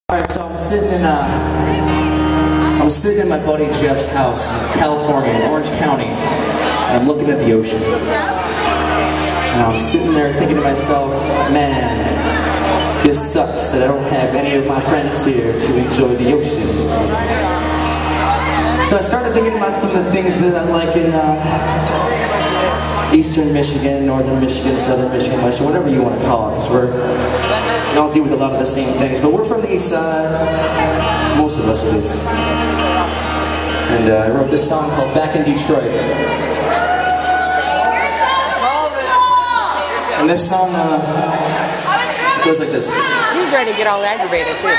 Alright, so I'm sitting in my buddy Jeff's house in California, in Orange County, and I'm looking at the ocean. And I'm sitting there thinking to myself, man, it just sucks that I don't have any of my friends here to enjoy the ocean. So I started thinking about some of the things that I like in Eastern Michigan, Northern Michigan, Southern Michigan, whatever you want to call it, because we all deal with a lot of the same things. But we're from the East Side, most of us at least. And I wrote this song called Back in Detroit. And this song goes like this. He's ready to get all aggravated too.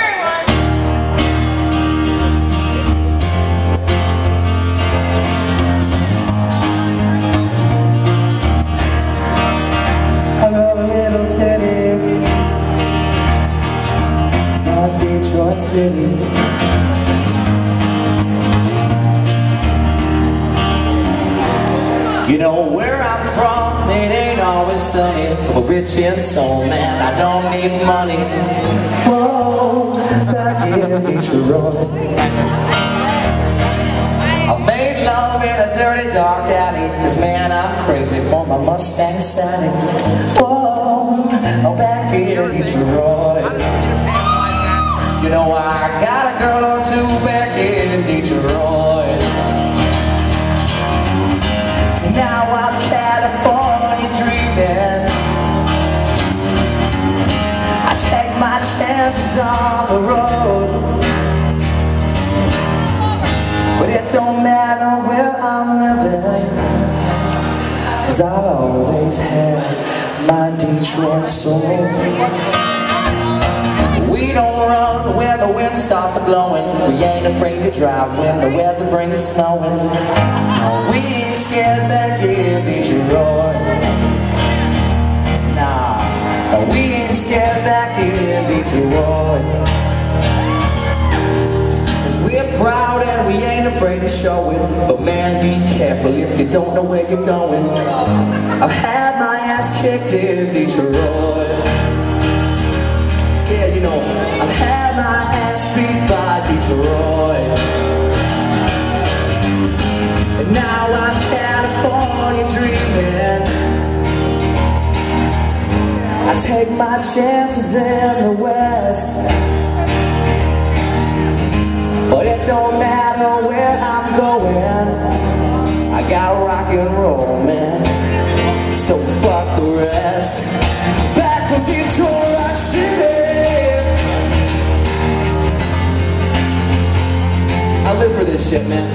Detroit City. You know where I'm from, it ain't always sunny. But rich in soul, man, I don't need money. Whoa, back in Detroit. I made love in a dirty dark alley, 'cause man, I'm crazy for my Mustang Sally. Whoa, back in Detroit. You know I got a girl or two back in Detroit. Now I'm California dreaming. I take my chances on the road, but it don't matter where I'm living, 'cause I'll always have my Detroit soul. We don't run when the wind starts blowing. We ain't afraid to drive when the weather brings snowing. No, we ain't scared back in Detroit. Nah, no, we ain't scared back in Detroit. 'Cause we're proud and we ain't afraid to show it. But man, be careful if you don't know where you're going. I've had my ass kicked in Detroit. Yeah, you know, I've had my ass beat by Detroit. And now I'm California dreaming. I take my chances in the West, but it don't matter where I'm going. I got rock and roll, man, so fuck the rest. Back from Detroit Rock City. I live for this shit, man.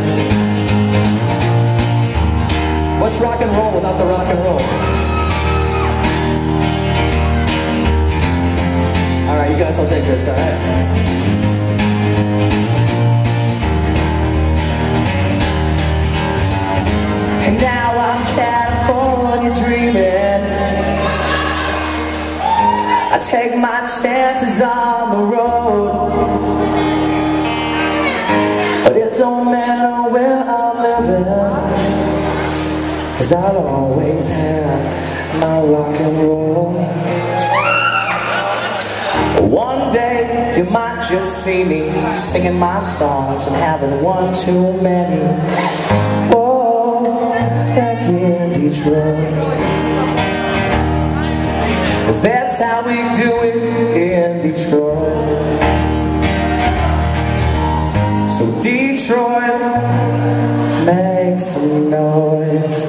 What's rock and roll without the rock and roll? Alright, you guys will take this, alright? And now I'm California dreaming. I take my chances on the road, but it don't matter where I'm living, 'cause I'll always have my rock and roll. One day you might just see me singing my songs and having one too many. Oh, back in Detroit, 'cause that's how we do it in Detroit. So Detroit, make some noise.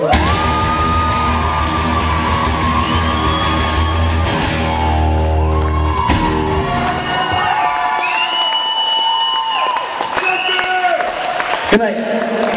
Good night.